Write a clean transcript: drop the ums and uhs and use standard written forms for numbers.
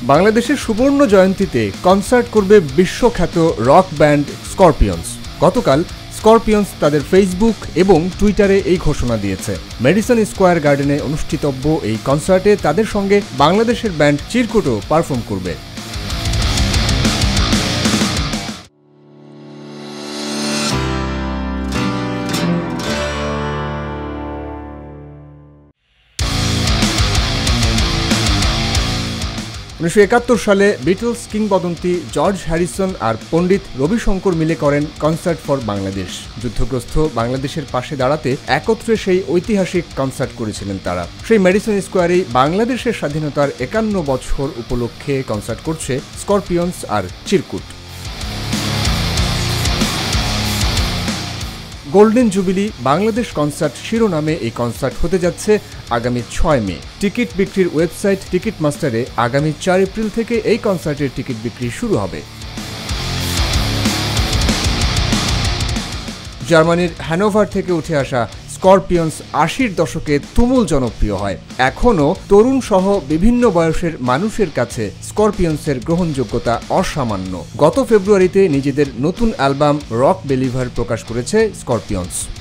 বাংলাদেশের সুবর্ণ জয়ন্তীতে কনসার্ট করবে বিশ্বখ্যাত রক ব্যান্ড স্করপিয়ন্স। গতকাল স্করপিয়ন্স তাদের ফেসবুক এবং টুইটারে এই ঘোষণা দিয়েছে। ম্যাডিসন স্কোয়ার গার্ডেনে অনুষ্ঠিতব্য এই কনসার্টে তাদের সঙ্গে বাংলাদেশের ব্যান্ড চিরকুটও পারফর্ম করবে। 1971 সালে বিটলস কিংবদন্তি জর্জ হ্যারিসন আর পণ্ডিত রবিশঙ্কর মিলে করেন কনসার্ট ফর বাংলাদেশ। যুদ্ধগ্রস্ত বাংলাদেশের পাশে দাঁড়াতে একত্রে সেই ঐতিহাসিক কনসার্ট করেছিলেন তারা। সেই ম্যাডিসন স্কোয়ারেই বাংলাদেশের স্বাধীনতার 51 বছর উপলক্ষে কনসার্ট করছে স্করপিয়ন্স আর চিরকুট। গোল্ডেন জুবিলি বাংলাদেশ কনসার্ট শিরোনামে এই কনসার্ট হতে যাচ্ছে আগামী 6 মে। টিকিট বিক্রির ওয়েবসাইট টিকিট মাস্টারে আগামী 4 এপ্রিল থেকে এই কনসার্টের টিকিট বিক্রি শুরু হবে। জার্মানির হ্যানোভার থেকে উঠে আসা স্করপিয়ন্স 80-র দশকে তুমুল জনপ্রিয় হয়। এখনও তরুণ সহ বিভিন্ন বয়সের মানুষের কাছে স্করপিয়ন্সের গ্রহণযোগ্যতা অসামান্য। গত ফেব্রুয়ারিতে নিজেদের নতুন অ্যালবাম রক বেলিভার প্রকাশ করেছে স্করপিয়ন্স।